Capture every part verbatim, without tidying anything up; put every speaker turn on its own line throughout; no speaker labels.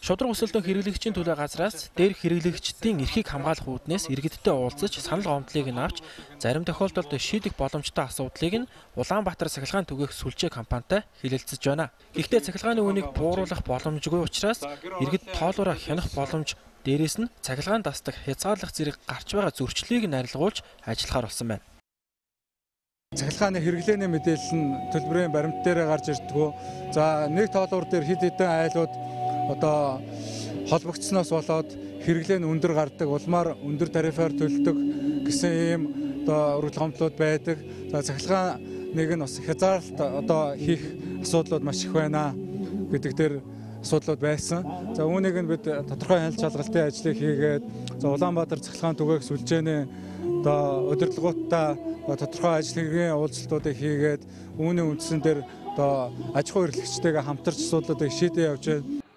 Шудраг өсөлтөө хэрэглэгчийн төлөө газраас дээрх хэрэглэгчдийн эрхийг хамгаалах үүднээс иргэдтэй уулзаж санал гомдлыг нь авч зарим тохиолдолд шийдэх боломжтой асуудлыг нь Улаанбаатар цахилгаан түгээх сүлжээ компанитай хэлэлцэж байна. Гэхдээ цахилгааны үнийг бууруулах боломжгүй учраас иргэд тоолоороо хянах боломж, дээрээс нь цахилгаан дасдаг хязгаарлах зэрэг гарч байгаа зөрчлийг нь арилгуулж ажиллахаар болсон байна.
Цахилгааны хэрэглээний мэдээлэл нь төлбөрийн баримт дээр гарч ирдгүү. За нэг тоолуур дээр хэд хэдэн айлууд одоо холбогдсноос болоод хэрэглээ нь өндөр гардаг, улмаар өндөр тарифаар төлдөг гэсэн ийм одоо урал гомдлууд байдаг. За цахилгааныг нь бас хязгаарлалт одоо хийх асуудлууд маш их байна гэдэг дээр асуудлууд байсан. За үүнийг нь бид тодорхой хяналт шалгалтын ажлыг хийгээд за Улаанбаатар цахилгаан түгээх сүлжээний одоо удирдлагуудаа тодорхой ажил хэргийн уулзалтуудыг хийгээд үүний үндсэн дээр одоо аж ахуй эрхлэгчтэйгээ хамтарч асуудлуудыг шийдэж явж байна.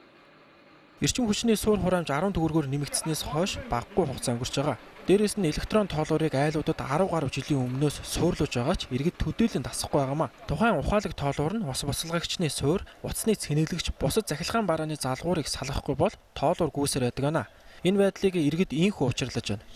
Эрчим хүчний суур хураамж арван төгрөгөөр нэмэгдснээс хойш багагүй хугацаа өнгөрч байгаа. Дээрээс нь электрон тоолоорыг айлуудад арав гаруй жилийн өмнөөс суурлуулж байгаа ч иргэд төдийлөн дасахгүй байгаамаа. Тухайн ухаалаг тоолоор нь ус босолгогчны суур, утасны цэнэглэгч, бусад цахилгаан барааны залгуурыг салгахгүй бол тоолоор гүйсээр байдаг ана. Энэ байдлыг иргэд ийхүү учирлаж байна.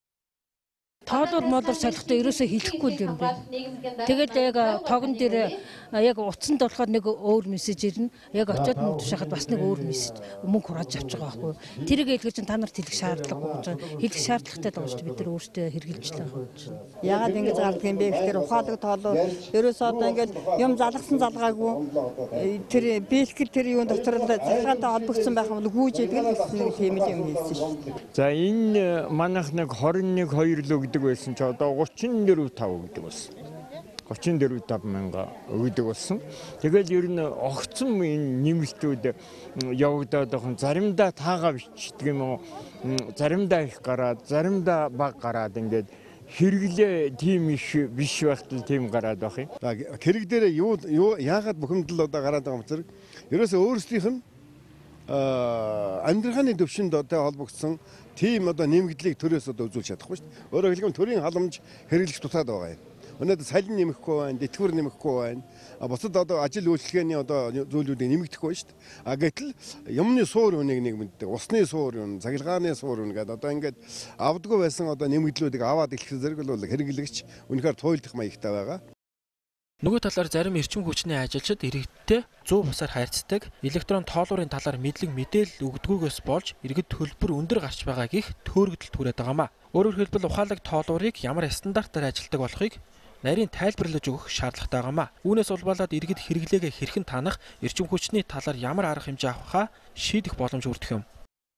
Тоолоор молор салхтаа ерөөсөө хэлэхгүй юм байна. Тэгэл яг тогон дээр яг утсанд болохоор нэг өөр мессеж ирнэ. Яг очиод мөнгө тушаахад бас нэг өөр мессеж мөнгө хурааж авч байгаа байхгүй юу. Тэрийг хэлгэж чинь та нарт хэлэх шаардлагагүй гэж байна. Хэлэх шаардлагатай байгаа шүү дээ. Бид нар өөрсдөө хэрэгжилж байгаа гэж байна.
Ягаад ингэж гардаг юм бэ гэхээр ухаалаг тоолоор ерөөсөө одоо ингээд юм залгасан залгаагүй тэр бэлтгэл тэр юун дотор цахилгаантай холбогдсон байх юм бол гүйж идэг гэсэн тийм юм хэлсэн шүү дээ.
За энэ манайх нэг двадцать один хоёр л өгдөг байсан ч одоо тридцать четыре five өгдөг болсон. тридцать четыре five мянга өгдөг болсон. Тэгэл ер нь огцом энэ нэмэлтүүд явагдаад байгаа. Заримдаа таагаа бичдэг юм уу? Заримдаа их гараад, заримдаа бага гараад ингээд хэрэглээ тийм их биш байхтал тийм гараад байх юм.
Хэрэг дээр юу яагаад бухимдал одоо гараад байгаа юм зэрэг ерөөсөө өөрсдийнх нь амьдраханы төвшөнд одоо холбогдсон тийм одоо нэмэгдлийг төрөөс одоо үзүүлж чадахгүй шүү дээ. Өөрөөр хэлбэл төрийн халамж хэрэглэж дутаад байгаа юм. Өнөөдөр салин нэмэхгүй байна, дэтгэвэр нэмэхгүй байна. А бусад одоо ажил үйлчлэгээний одоо зүйлүүдийг нэмэгдэхгүй байна шүү дээ. А гэтэл юмны суур үнийг нэг мэддэг, усны суур үн, цахилгааны суур үн гэдэг одоо ингээд авдаггүй байсан одоо нэмэгдлүүдийг аваад эхлэх зэрэг бол хэрэглэгч үнэхээр туйлдах маягтай байгаа.
Нөгөө талаар зарим эрчим хүчний ажилчид иргэдтэй зүү бусаар харьцдаг, электрон тоолоорын талаар мэдлэг мэдээлэл өгдөггүйгээс болж иргэд төлбөр өндөр гарч байгааг их төөрөгдөл түрээд байгаамаа. Өөрөөр хэлбэл ухаалаг тоолоорыг ямар стандартаар ажилтдаг болохыг нарийн тайлбарлаж өгөх шаардлагатай байгаамаа. Үүнээс улбалаад иргэд хэрэглээгээ хэрхэн танах, эрчим хүчний талаар ямар арга хэмжээ авахаа шийдэх боломж өртөх юм.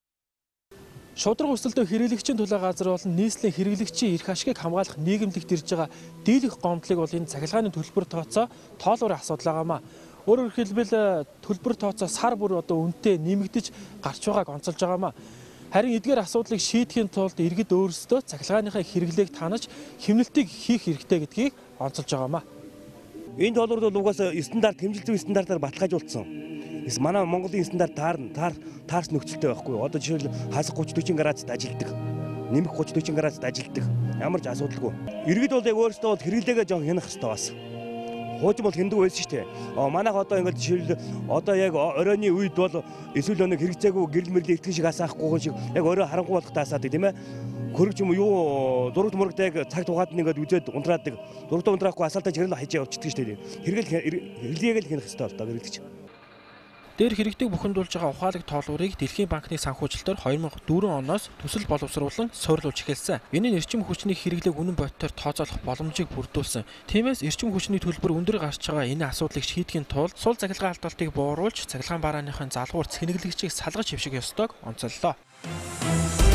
Шудраг өсөлтөө хэрэглэгчийн төлөө газар болон нийслэлийн хэрэглэгчийн эрх ашигыг хамгаалах нийгэмлэгт ирж байгаа дийлэх гомдлыг бол энэ цахилгааны төлбөр тооцоо тоолоорын асуудал байгаамаа. Өөрөөр хэлбэл төлбөр тооцоо сар бүр одоо үнэтэй нэмэгдэж гарч байгааг онцолж байгаамаа. Харин эдгээр асуудлыг шийдэхийн тулд иргэд өөрсдөө цахилгааныхаа хэрэглээг танаж хэмнэлтийг хийх хэрэгтэй гэдгийг онцолж байгаамаа.
Энэ тоолорд бол угаасаа стандарт хэмжилтийн стандартаар баталгаажуулсан. Манай Монголын стандарт таарна, таар таарс нөхцөлтэй байхгүй. Одоо жишээл хасах тридцать40 градусд ажилдаг. Нэмэх тридцать40 градусд ажилдаг. Ямар ч асуудалгүй. Иргэд бол яг өөрсдөө бол хэрэглээгээ жоон хянах хэрэгтэй бас. Хуучин бол хяндаг байсан шүү дээ. Манайх одоо ингээд жишээл одоо яг оройны үед бол эсвэл нэг хэрэгцээгүй гэрэл мэрлээ итгэн шиг асаахгүй шиг яг орой харангуй болох таасаад тийм ээ. Хөрөг юм юу дургт мургтай яг цаг тугаад нэгээд үзээд унтраадаг. Дургт унтраахгүй асаалтаа жирэл хайж явчихдаг шүү дээ. Хэрэгэл хэрэглээгээ л хянах хэрэгтэй бол даа хэрэглэж.
Дээр хэрэгтийг бухимдуулж байгаа ухаалаг тоолоорыг Дэлхийн банкны санхүүжилтээр two thousand four оноос төсөл боловсруулан суйрлуулж эхэлсэн. Энэ нь эрчим хүчний хэрэглээг үнэн бодитоор тооцоолох боломжийг бүрдүүлсэн. Тиймээс эрчим хүчний төлбөр өндөр гарч байгаа энэ асуудлыг шийдэхийн тулд сул цахилгаан алдалтыг бууруулж цахилгаан барааныхын залгуур цэнэглэгчийг салгаж хэвших ёстойг онцоллоо.